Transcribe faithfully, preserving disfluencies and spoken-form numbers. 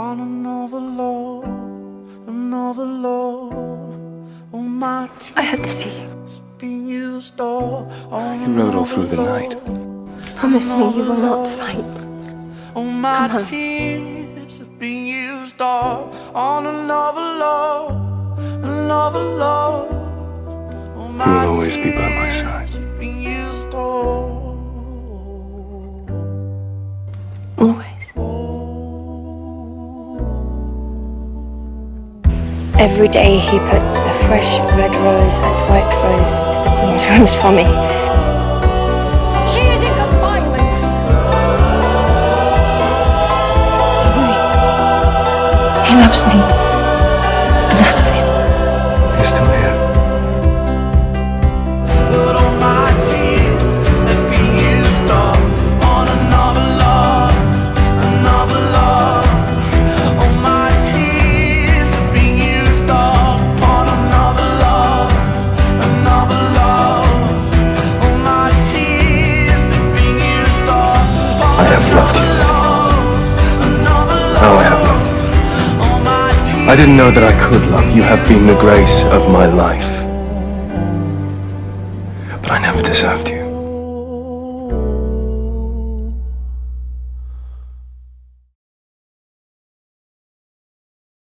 on another love, another love. Oh, my I had to see you. You rode all through the night. Promise me you will not fight. Oh, my Come on. tears have been used up on another love, another love. Oh, my You will always be by my tears side. have been used up. Always. Every day he puts a fresh red rose and white rose in his rooms for me. She is in confinement. Henry, he loves me, and I love him. He's still here. But all my tears have been used up on another love, another love. All my tears have been used up on another love, another love. All my tears have been used up on I have loved you, Lizzie. Oh, I have loved you. I didn't know that I could love. You have been the grace of my life. But I never deserved you.